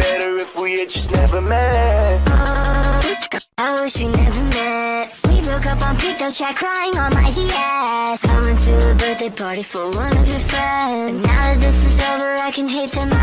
better if we had just never met. I wish we never met. We broke up on pick-up chat, crying on my DS. I went to a birthday party for one of your friends, but now that this is over, I can hate them